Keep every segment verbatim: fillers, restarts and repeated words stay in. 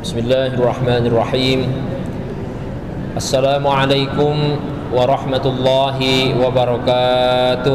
Bismillahirrahmanirrahim. Assalamualaikum warahmatullahi wabarakatuh.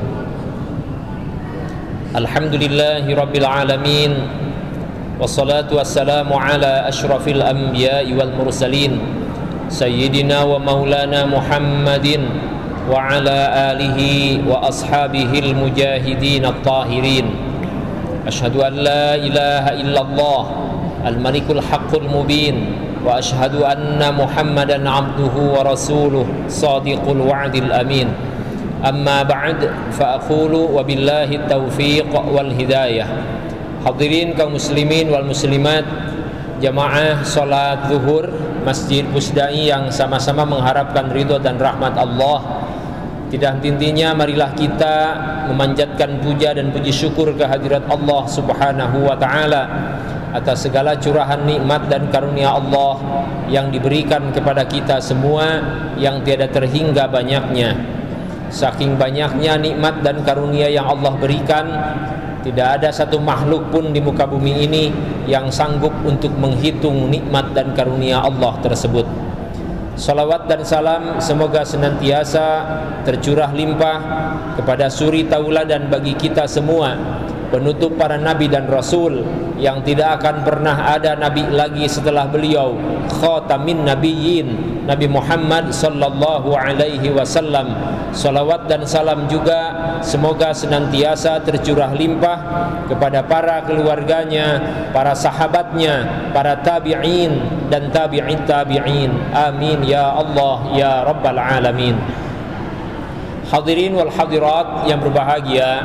Alhamdulillahi rabbil alamin. Wassalatu wassalamu ala ashrafil anbiya'i wal mursalin Sayyidina wa maulana Muhammadin wa ala alihi wa ashabihil mujahidin at-tahirin. Ashhadu an la ilaha illallah al-malikul haqqul mubin wa ashhadu anna Muhammadan abduhu wa rasuluh sadiqul wa'dil amin. Amma ba'd, fa aqulu wa billahi taufiq wal hidayah. Hadirin kaum muslimin wal muslimat, jamaah salat zuhur Masjid Pusdai yang sama-sama mengharapkan ridho dan rahmat Allah. Tidak henti-hentinya marilah kita memanjatkan puja dan puji syukur kehadirat Allah Subhanahu wa taala atas segala curahan nikmat dan karunia Allah yang diberikan kepada kita semua yang tiada terhingga banyaknya. Saking banyaknya nikmat dan karunia yang Allah berikan, tidak ada satu makhluk pun di muka bumi ini yang sanggup untuk menghitung nikmat dan karunia Allah tersebut. Salawat dan salam semoga senantiasa tercurah limpah kepada suri tauladan bagi kita semua, penutup para nabi dan rasul yang tidak akan pernah ada nabi lagi setelah beliau, khatamin nabiyyin, Nabi Muhammad sallallahu alaihi wasallam. Salawat dan salam juga semoga senantiasa tercurah limpah kepada para keluarganya, para sahabatnya, para tabi'in dan tabi'in tabi'in. Amin ya Allah ya rabbal alamin. Hadirin wal hadirat yang berbahagia,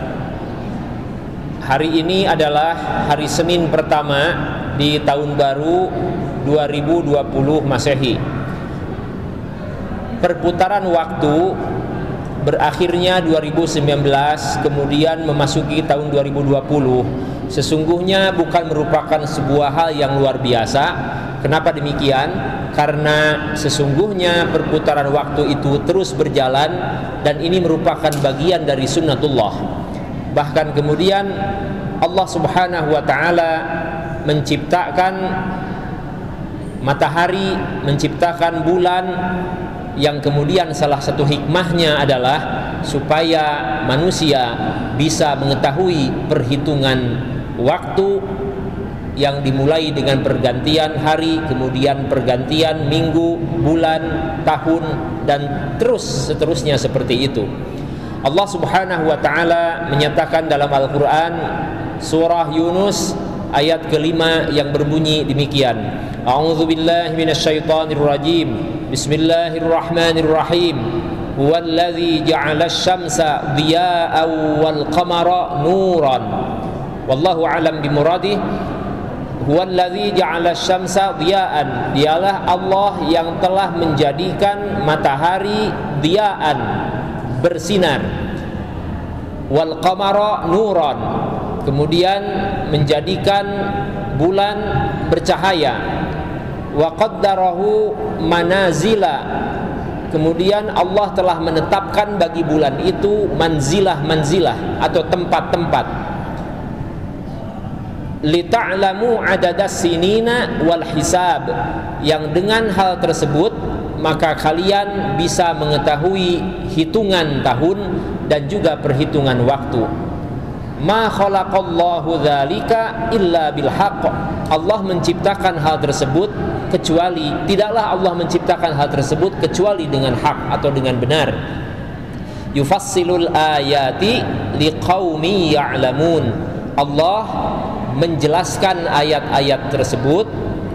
hari ini adalah hari Senin pertama di tahun baru dua ribu dua puluh Masehi. Perputaran waktu berakhirnya dua ribu sembilan belas kemudian memasuki tahun dua ribu dua puluh sesungguhnya bukan merupakan sebuah hal yang luar biasa. Kenapa demikian? Karena sesungguhnya perputaran waktu itu terus berjalan dan ini merupakan bagian dari sunnatullah. Bahkan kemudian Allah Subhanahu wa taala menciptakan matahari, menciptakan bulan, yang kemudian salah satu hikmahnya adalah supaya manusia bisa mengetahui perhitungan waktu yang dimulai dengan pergantian hari, kemudian pergantian minggu, bulan, tahun, dan terus seterusnya seperti itu. Allah Subhanahu wa taala menyatakan dalam Al-Qur'an surah Yunus ayat kelima yang berbunyi demikian. A'udzubillahi minasyaitonir rajim. Bismillahirrahmanirrahim. Huwallazi ja'ala asy-syamsa dhiya'an wal qamara nuran. Wallahu a'lam bimuradih. Huwallazi ja'ala asy-syamsa dhiya'an. Dialah Allah yang telah menjadikan matahari dhiya'an, bersinar, wal qamara nuran, kemudian menjadikan bulan bercahaya, wa qaddarahu manazila, kemudian Allah telah menetapkan bagi bulan itu manzilah-manzilah atau tempat-tempat, lita'lamu adadas sinina wal hisab, yang dengan hal tersebut maka kalian bisa mengetahui hitungan tahun dan juga perhitungan waktu. Ma khalaqallahu dzalika illa bil haqq. Allah menciptakan hal tersebut kecuali tidaklah Allah menciptakan hal tersebut kecuali dengan hak atau dengan benar. Yufassilul ayati liqaumi ya'lamun. Allah menjelaskan ayat-ayat tersebut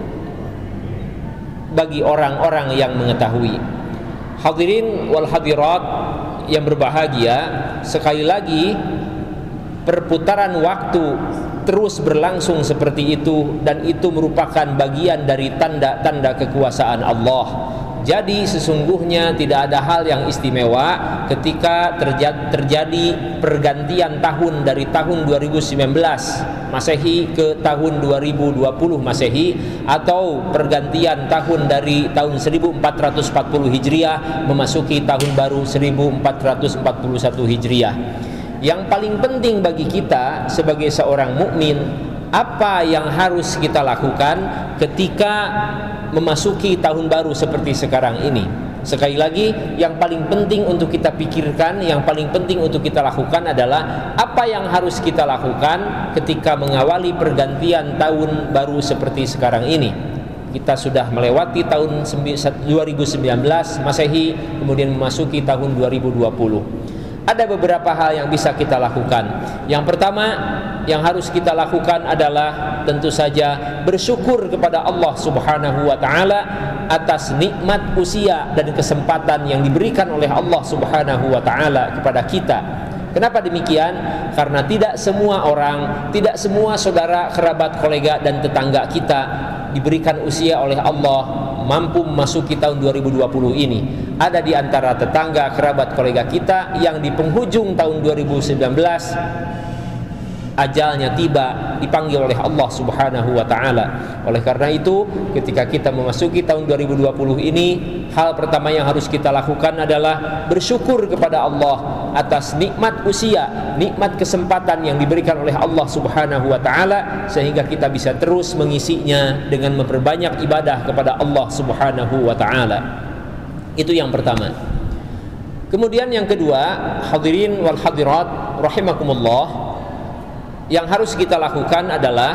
bagi orang-orang yang mengetahui. Hadirin wal hadirat yang berbahagia, sekali lagi perputaran waktu terus berlangsung seperti itu dan itu merupakan bagian dari tanda-tanda kekuasaan Allah. Jadi sesungguhnya tidak ada hal yang istimewa ketika terjadi pergantian tahun dari tahun dua ribu sembilan belas Masehi ke tahun dua ribu dua puluh Masehi, atau pergantian tahun dari tahun seribu empat ratus empat puluh Hijriah memasuki tahun baru seribu empat ratus empat puluh satu Hijriah. Yang paling penting bagi kita sebagai seorang mukmin apa yang harus kita lakukan ketika memasuki tahun baru seperti sekarang ini. Sekali lagi, yang paling penting untuk kita pikirkan, yang paling penting untuk kita lakukan adalah apa yang harus kita lakukan ketika mengawali pergantian tahun baru seperti sekarang ini. Kita sudah melewati tahun dua ribu sembilan belas Masehi, kemudian memasuki tahun dua ribu dua puluh. Ada beberapa hal yang bisa kita lakukan. Yang pertama yang harus kita lakukan adalah tentu saja bersyukur kepada Allah Subhanahu wa taala atas nikmat usia dan kesempatan yang diberikan oleh Allah Subhanahu wa taala kepada kita. Kenapa demikian? Karena tidak semua orang, tidak semua saudara, kerabat, kolega dan tetangga kita diberikan usia oleh Allah mampu memasuki tahun dua ribu dua puluh ini. Ada di antara tetangga, kerabat, kolega kita yang di penghujung tahun dua ribu sembilan belas ajalnya tiba, dipanggil oleh Allah Subhanahu wa taala. Oleh karena itu, ketika kita memasuki tahun dua ribu dua puluh ini, hal pertama yang harus kita lakukan adalah bersyukur kepada Allah atas nikmat usia, nikmat kesempatan yang diberikan oleh Allah Subhanahu wa taala, sehingga kita bisa terus mengisinya dengan memperbanyak ibadah kepada Allah Subhanahu wa taala. Itu yang pertama. Kemudian yang kedua, hadirin wal hadirat rahimakumullah, yang harus kita lakukan adalah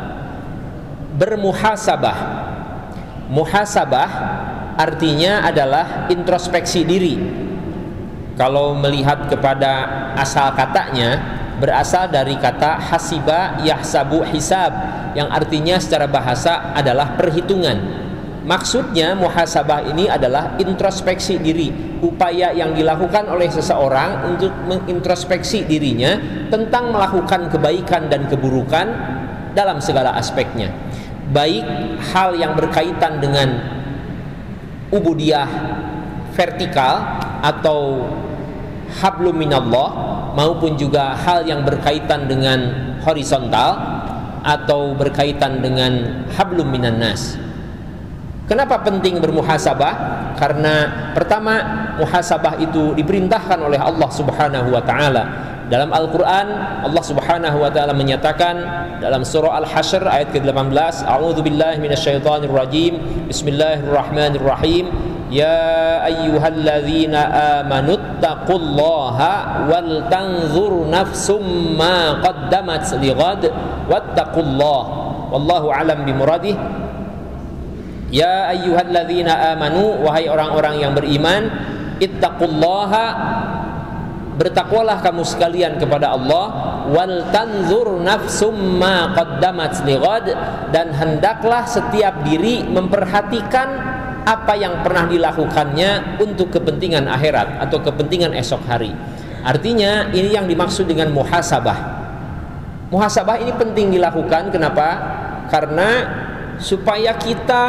bermuhasabah. Muhasabah artinya adalah introspeksi diri. Kalau melihat kepada asal katanya, berasal dari kata hasiba yahsabu hisab, yang artinya secara bahasa adalah perhitungan. Maksudnya muhasabah ini adalah introspeksi diri, upaya yang dilakukan oleh seseorang untuk mengintrospeksi dirinya tentang melakukan kebaikan dan keburukan dalam segala aspeknya, baik hal yang berkaitan dengan ubudiyah vertikal atau hablum minallah, maupun juga hal yang berkaitan dengan horizontal atau berkaitan dengan hablum minan nas. Kenapa penting bermuhasabah? Karena pertama, muhasabah itu diperintahkan oleh Allah Subhanahu wa taala. Dalam Al-Qur'an, Allah Subhanahu wa taala menyatakan dalam surah Al-Hasyr ayat ke delapan belas, A'udzu billahi minasyaitonir rajim. Bismillahirrahmanirrahim. Ya ayyuhalladzina amanu taqullaha wal tanzur nafsum ma qaddamat lighad wattaqullaha wallahu alam bimuradih. Ya ayyuhalladzina amanu, wahai orang-orang yang beriman, ittaqullaha, bertakwalah kamu sekalian kepada Allah, wal tanzur nafsum ma qaddamat lighad, dan hendaklah setiap diri memperhatikan apa yang pernah dilakukannya untuk kepentingan akhirat atau kepentingan esok hari. Artinya ini yang dimaksud dengan muhasabah. Muhasabah ini penting dilakukan. Kenapa? Karena supaya kita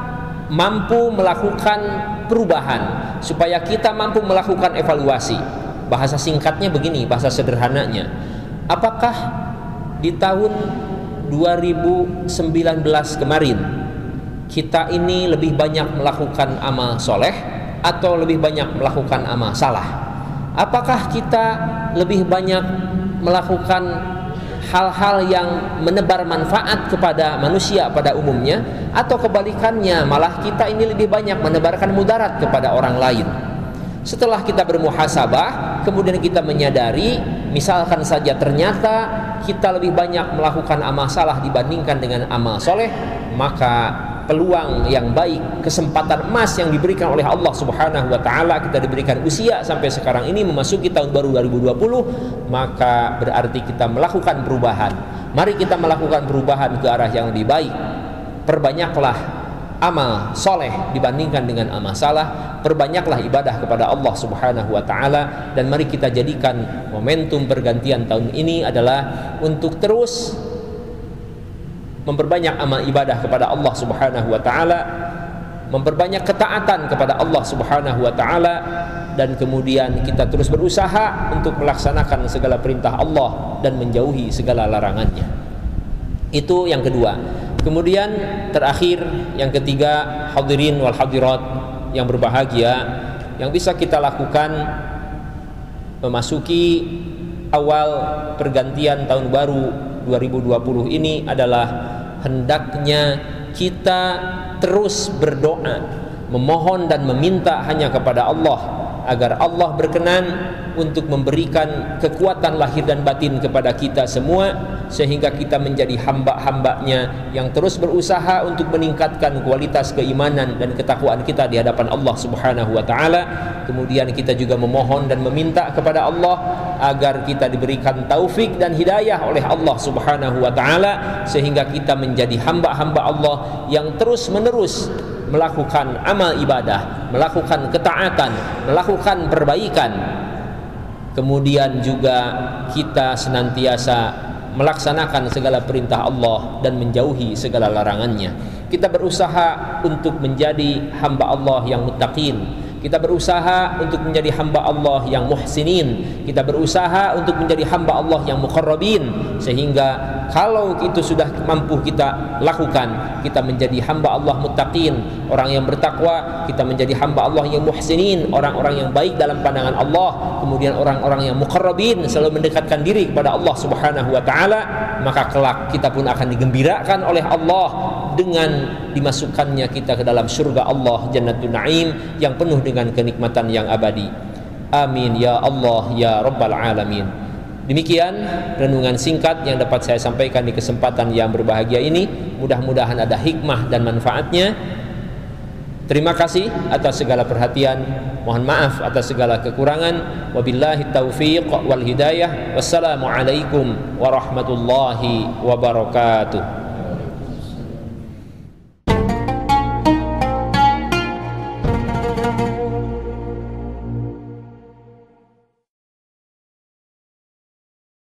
mampu melakukan perubahan, supaya kita mampu melakukan evaluasi. Bahasa singkatnya begini, bahasa sederhananya, apakah di tahun dua ribu sembilan belas kemarin kita ini lebih banyak melakukan amal soleh atau lebih banyak melakukan amal salah? Apakah kita lebih banyak melakukan hal-hal yang menebar manfaat kepada manusia pada umumnya, atau kebalikannya, malah kita ini lebih banyak menebarkan mudarat kepada orang lain? Setelah kita bermuhasabah, kemudian kita menyadari, misalkan saja ternyata kita lebih banyak melakukan amal salah dibandingkan dengan amal soleh, maka peluang yang baik, kesempatan emas yang diberikan oleh Allah Subhanahu wa taala, kita diberikan usia sampai sekarang ini memasuki tahun baru dua ribu dua puluh, maka berarti kita melakukan perubahan. Mari kita melakukan perubahan ke arah yang lebih baik. Perbanyaklah amal soleh dibandingkan dengan amal salah, perbanyaklah ibadah kepada Allah Subhanahu wa taala, dan mari kita jadikan momentum pergantian tahun ini adalah untuk terus memperbanyak amal ibadah kepada Allah Subhanahu wa taala, memperbanyak ketaatan kepada Allah Subhanahu wa taala, dan kemudian kita terus berusaha untuk melaksanakan segala perintah Allah dan menjauhi segala larangannya. Itu yang kedua. Kemudian terakhir, yang ketiga, hadirin wal hadirat yang berbahagia, yang bisa kita lakukan memasuki awal pergantian tahun baru dua ribu dua puluh ini adalah hendaknya kita terus berdoa, memohon dan meminta hanya kepada Allah agar Allah berkenan untuk memberikan kekuatan lahir dan batin kepada kita semua, sehingga kita menjadi hamba-hambanya yang terus berusaha untuk meningkatkan kualitas keimanan dan ketakwaan kita di hadapan Allah Subhanahu wa taala. Kemudian kita juga memohon dan meminta kepada Allah agar kita diberikan taufik dan hidayah oleh Allah Subhanahu wa taala, sehingga kita menjadi hamba-hamba Allah yang terus-menerus melakukan amal ibadah, melakukan ketaatan, melakukan perbaikan. Kemudian juga kita senantiasa melaksanakan segala perintah Allah dan menjauhi segala larangannya. Kita berusaha untuk menjadi hamba Allah yang muttaqin. Kita berusaha untuk menjadi hamba Allah yang muhsinin. Kita berusaha untuk menjadi hamba Allah yang muqarrabin, sehingga kalau itu sudah mampu kita lakukan, kita menjadi hamba Allah muttaqin, orang yang bertakwa. Kita menjadi hamba Allah yang muhsinin, orang-orang yang baik dalam pandangan Allah. Kemudian orang-orang yang muqarrabin, selalu mendekatkan diri kepada Allah Subhanahu wa taala. Maka kelak kita pun akan digembirakan oleh Allah dengan dimasukkannya kita ke dalam surga Allah Jannatul Naim yang penuh dengan kenikmatan yang abadi. Amin ya Allah ya Rabbal Alamin. Demikian renungan singkat yang dapat saya sampaikan di kesempatan yang berbahagia ini. Mudah-mudahan ada hikmah dan manfaatnya. Terima kasih atas segala perhatian. Mohon maaf atas segala kekurangan. Wabillahi taufiq wal hidayah. Wassalamualaikum warahmatullahi wabarakatuh.